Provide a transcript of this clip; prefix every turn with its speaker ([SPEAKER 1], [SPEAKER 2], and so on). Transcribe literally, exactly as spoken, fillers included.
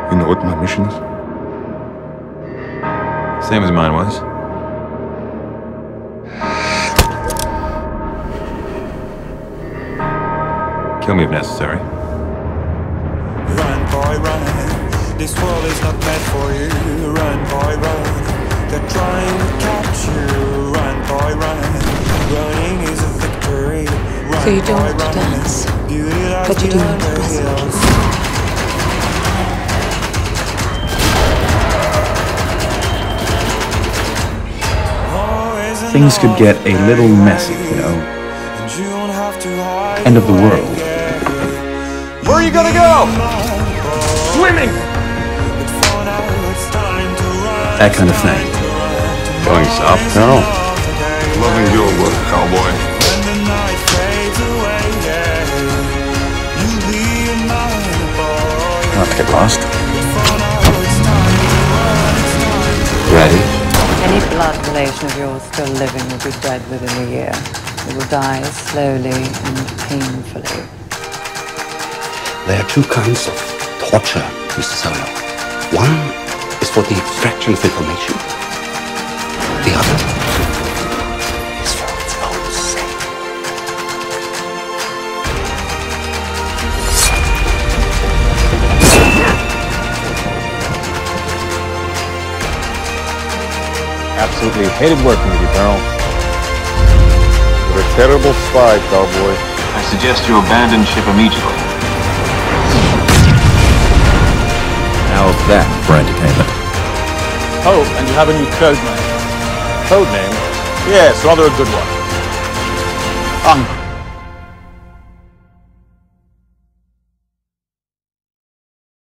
[SPEAKER 1] You know what my mission is?
[SPEAKER 2] Same as mine was. Kill me if necessary.
[SPEAKER 3] Run, boy, run. This world is not meant for you. Run, boy, run. They're trying to catch you. Run, boy, run. Running is a victory. Run,
[SPEAKER 4] So you don't
[SPEAKER 3] boy,
[SPEAKER 4] want to
[SPEAKER 3] run.
[SPEAKER 4] dance,
[SPEAKER 3] Beauty lies
[SPEAKER 4] but you do
[SPEAKER 3] beyond
[SPEAKER 4] want to
[SPEAKER 3] the
[SPEAKER 4] present.
[SPEAKER 3] hills.
[SPEAKER 5] Things could get a little messy, you know. End of the world.
[SPEAKER 2] Where are you gonna go? Swimming!
[SPEAKER 5] That kind of thing.
[SPEAKER 1] Going south?
[SPEAKER 5] No.
[SPEAKER 1] Loving your work, cowboy.
[SPEAKER 5] Not get lost.
[SPEAKER 1] Ready?
[SPEAKER 6] Any blood relation of yours still living will be dead within a year. It will die slowly and painfully.
[SPEAKER 7] There are two kinds of torture, Mister Solo. One is for the extraction of information. The other is for its own sake.
[SPEAKER 2] Absolutely hated working with you, Colonel.
[SPEAKER 1] You're a terrible spy, cowboy.
[SPEAKER 2] I suggest you abandon ship immediately.
[SPEAKER 5] How's that for entertainment?
[SPEAKER 8] Oh, and you have a new code name.
[SPEAKER 2] Code name?
[SPEAKER 8] Yes, rather a good one. Uncle.